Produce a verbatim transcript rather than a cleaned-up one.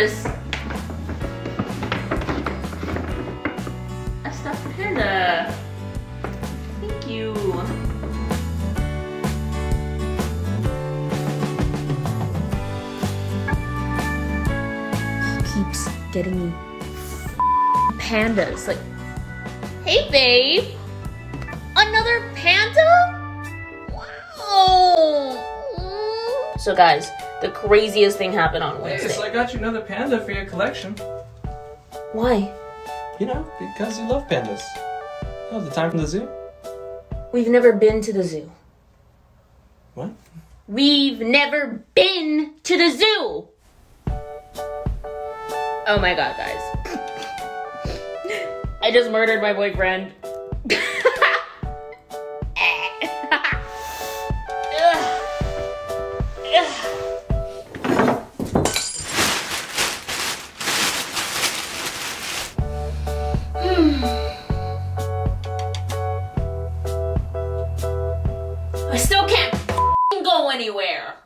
Charis. A stuffed panda. Thank you. He keeps getting me pandas. Like, hey babe, another panda? Wow. So guys, the craziest thing happened on Wednesday. Hey, so I got you another panda for your collection. Why? You know, because you love pandas. Oh, the time from the zoo? We've never been to the zoo. What? We've never been to the zoo! Oh my god, guys. I just murdered my boyfriend. I still can't go anywhere.